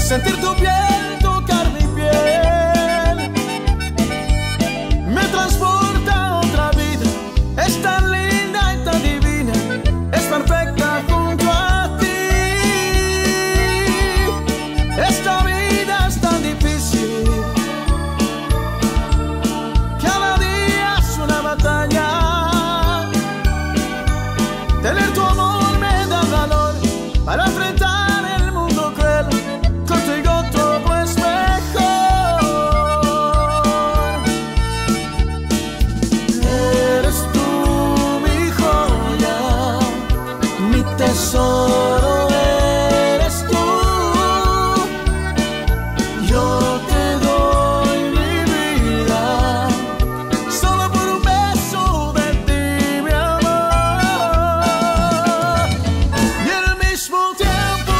sentir tu piel, tocar mi piel, me transporta a otra vida. Es tan linda y tan divina, es perfecta junto a ti. Esta vida es tan difícil, cada día es una batalla. Tener tu amor me da valor para enfrentar el mundo cruel. Contigo todo es mejor. Eres tú mi joya, mi tesoro. Eres tú. Yo te doy mi vida solo por un beso de ti, mi amor. Y al mismo tiempo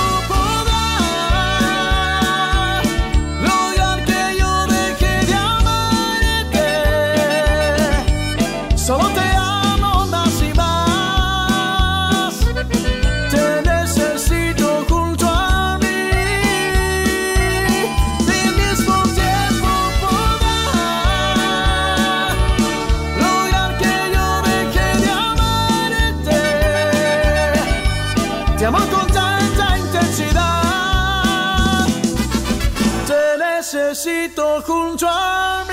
podrás lograr que yo deje de amarte. Solo te amo más y más. Te necesito junto a mí. Y al mismo tiempo podrás lograr que yo deje de amarte. Te amo con tanta intensidad. Te necesito junto a mí.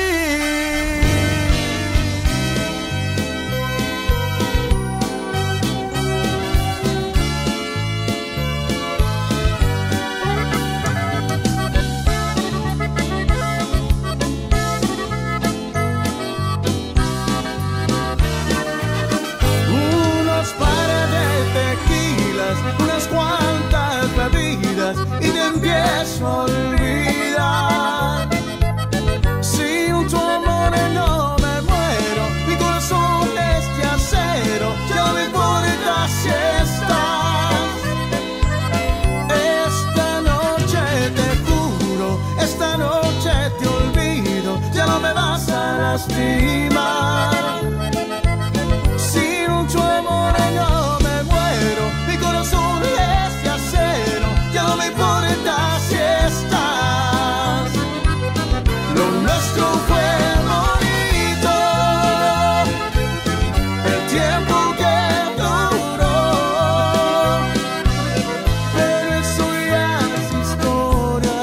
Unos pares de tequilas, unas cuantas bebidas y te empiezo a olvidar. Sin tu amor no me muero, mi corazón es de acero, ya no me importa si estás. Esta noche te juro, esta noche te olvido, ya no me vas a lastimar. Sin tu amor no me muero, mi corazón es de acero, ya no me importa si estás. Lo nuestro fue bonito, el tiempo que duró, pero eso ya es historia.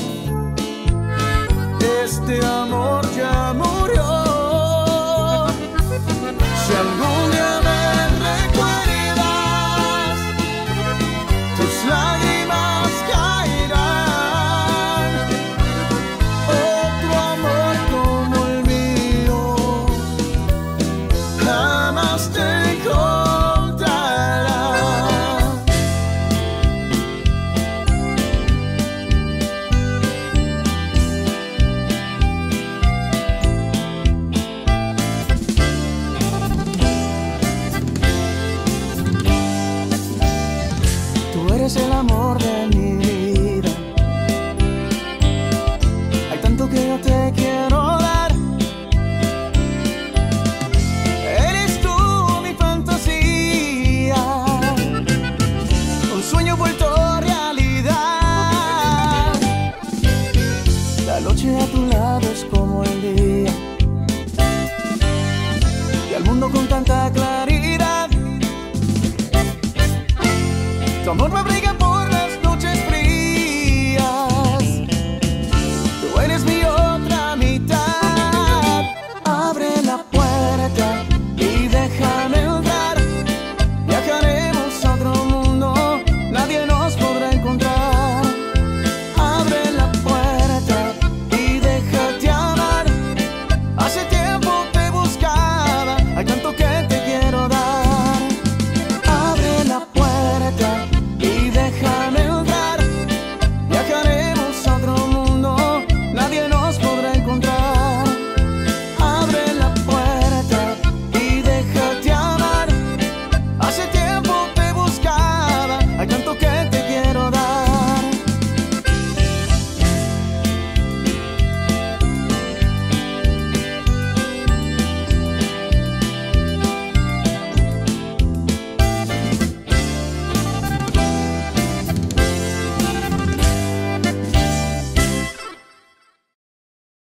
Este amor ya murió. Si algún día me recuerdas, tus lágrimas caerán. Otro amor como el mío jamás te encontrarás. Tú eres el amor de mi vida. Hay tanto que yo te quiero dar. Eres tú mi fantasía, un sueño vuelto realidad. La noche a tu lado es como el día, y al mundo con tanta claridad. Tu amor me abriga